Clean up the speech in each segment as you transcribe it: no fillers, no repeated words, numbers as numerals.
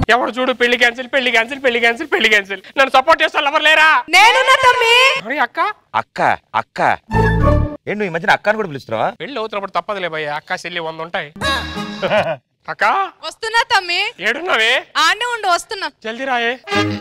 ఎవరు చూడు పెళ్లి క్యాన్సిల్ పెళ్లి క్యాన్సిల్ పెళ్లి క్యాన్సిల్ పెళ్లి క్యాన్సిల్. నన్ను సపోర్ట్ చేస్తా ఎవరు లేరా? నేనున్నా తమ్మి. అక్క అక్క అక్క ఏంటి ఈ మధ్యన అక్కని కూడా పిలుస్తున్నావా? పెళ్లి అవుతున్నప్పుడు తప్పదులే భయ్య. అక్క చెల్లి 100 ఉంటాయి. అక్క వస్తున్నా తమ్మి. ఏడున్నావే? ఆనే ఉండు వస్తున్నా. జల్దీ రాయే.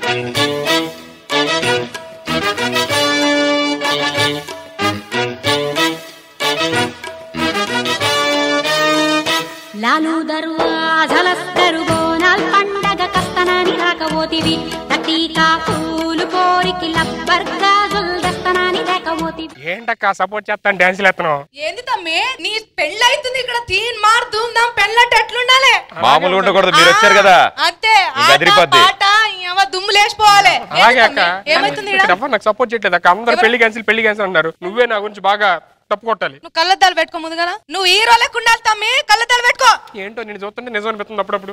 లాలు దర్వాజలస్తరు బోనాల్ పండగ కస్తనాని రాకపోతివి తటీకా పూలు కోరికి లబ్బర్గా జుల్దస్తనాని లేకపోతివి. ఏంటక్క సపోర్ట్ చేస్తాను డాన్సులు ఎత్తనావు? ఏంది తమ్మి నీ పెళ్లి అవుతుంది ఇక్కడ. తీన్ మార్ ధూమ్ ధామ్ పెళ్ళంటే ఎట్లుండాలి? మామూలుగా ఉండకూడదు. మీరు వచ్చారు కదా అంతే. పాట దుమ్ము లేచిపోవాలి. అలాగే అక్క. ఏమైతుంది నాకు సపోర్ట్ చేయట్లేదు అక్క. అందరూ పెళ్లి క్యాన్సిల్ అన్నారు. నువ్వే నా గురించి బాగా తప్పు కొట్టాలి. నువ్వు కళ్ళద్దాలు పెట్టుకో ముందు కదా. నువ్వు హీరో లేకుండాలి తమ్మి. కళ్ళద్దాలు పెట్టుకో. ఏంటో నేను చూస్తుంటే నిజం అనిపిస్తుంది అప్పుడప్పుడు.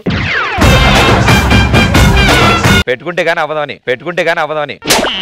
పెట్టుకుంటే గానీ అవ్వదని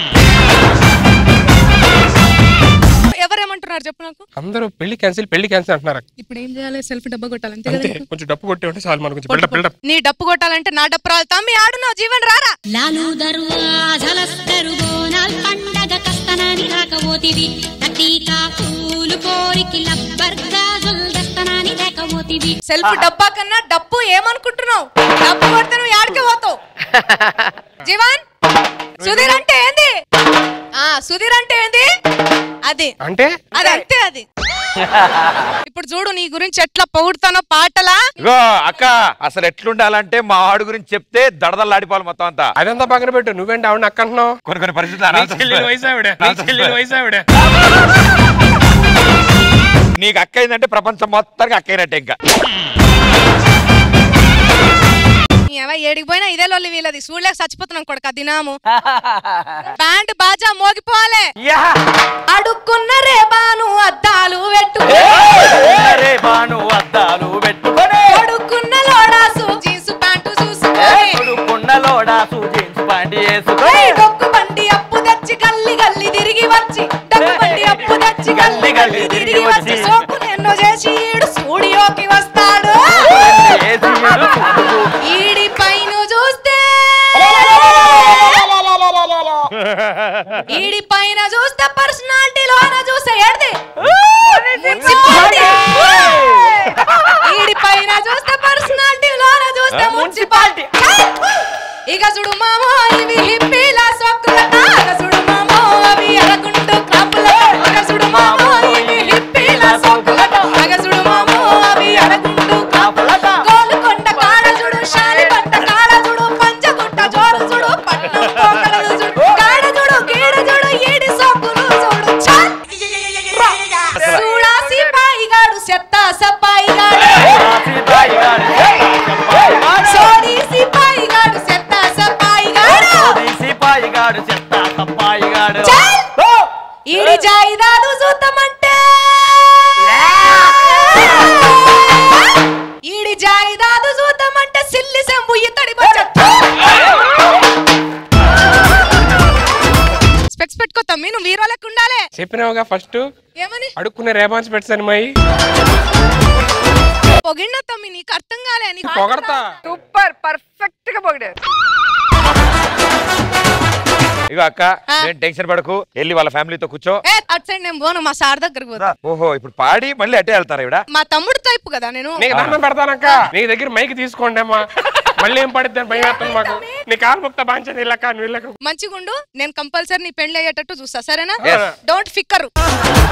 ఎవరేమంటున్నారు చెప్పు నాకు. అందరూ పెళ్లి క్యాన్సిల్ అంటున్నారు. ఇప్పుడు ఏం చేయాలి? సెల్ఫ్ డబ్బా కొట్టాలంటే కొంచెం డప్పు కొట్టి ఉంటే చాలు. మన కొంచెం నీ డప్పు కొట్టాలంటే నా డప్పు రాలి తమ్మి. ఆడున్నావు జీవన్ రారా. లాలు దర్వాజలస్తరు బోనాల్ పండగ కస్తనాని రాకపోతివి తటీకా పూలు కోరికి లబ్బర్గా జుల్దస్తనాని లేకపోతివి. సెల్ఫ్ డబ్బా కన్నా డప్పు ఏమనుకుంటున్నావు? డప్పు కొడితే నువ్వు ఆడికే పోతావు. జీవన్ సుధీర్ అంటే ఏంది? సుధీర్ అంటే ఏంది? అది అంటే అది అంతే. అది ఇప్పుడు చూడు నీ గురించి ఎట్లా పొగుడుతానో పాటలా. ఇగో అక్క అసలు ఎట్లుండాలంటే మా ఆడు గురించి చెప్తే దడదల్లాడిపోవాలి మొత్తం అంతా. అదంతా పక్కన పెట్టు. నువ్వేంటి ఆవిడ అక్క అంటున్నావు? కొన్ని పరిస్థితులు వయసావిడ నీకు అక్క అయిందంటే ప్రపంచం మొత్తానికి అక్క అయినట్టే. ఇంకా ఏడికి పోయినా ఇదే లొల్లి వీళ్ళది. చూడలేక చచ్చిపోతున్నాం కొడుక దినాము. బ్యాండ్ బాజా మోగిపోవాలి. అడుక్కున్న రేబాను అద్దాలు పెట్టుకొని అడుక్కున్న లోడాసు జీన్స్ ప్యాంటు చూసుకొని డొక్కు బండి అప్పు తెచ్చి గల్లి గల్లి తిరిగి వచ్చి సోకులు ఎన్నో చేసి ఈడు స్టూడియోకి వస్తాడు. ఈడి పైన చూస్తే పర్సనాలిటీ లోన చూస్తే ఏడిది ఈడి పైన చూస్తే పర్సనాలిటీ లోన చూస్తే మున్సిపాలిటీ. ఇక చూడు మామో ఇవి హిప్పీల సొక్కులట. చూడు మామో అవి అరకుంటూ క్లబ్బులట. చూడు మామో ఇవి హిప్పీల సొక్కులట. చూడు మామో అవి అరకుంటూ క్లబ్బులట. గోలుకొండ కాడ చూడు శాలి పట్ట కాడ చూడు పంచగుట్ట జోరు చూడు పట్నం పోకడలు చూడు కాడ చూడు కీడ చూడు ఈడి సొక్కులు చూడు. చూడా సిపాయిగాడు చెత్త సపాయిగాడు. సోడి సిపాయిగాడు చెత్త సపాయిగాడు. ఈడి జాయిదాదు చూద్దామంటే సిల్లి సెంబు ఇతడి స్పెక్స్ పెట్టుకో తమ్మి. నువ్వు హీరో లెక్క ఉండాలి. చెప్పినావుగా ఫస్ట్ ఏమని అడుక్కునే రేబాన్స్ పెట్టాను మై పొగిడిన తమ్మి. నీకు అర్థం కాలే. పొగడతా. సూపర్ పర్ఫెక్ట్ గా పొగిడారు. ఇగో అక్క నేను టెన్షన్ పడకు. వెళ్ళి వాళ్ళ ఫ్యామిలీతో కూర్చో. అటు సైడ్ నేను పోను. మా సార్ దగ్గరకు పోతా. ఓహో ఇప్పుడు పాడి మళ్ళీ అట్టే వెళ్తారా? ఇవిడ మా తమ్ముడు టైపు కదా నేను. నీకు దండం పెడతానక్క. నీ దగ్గర మైక్ తీసుకోండి అమ్మా. మళ్ళీ ఏం పడిద్దని భయం వేస్తుంది మాకు. నీ కాలు ముక్త బాంచది ఇళ్ళక నువ్వు మంచిగుండు. నేను కంపల్సరీ నీ పెళ్లి అయ్యేటట్టు చూస్తా. సరేనా? డోంట్ ఫిక్కరు.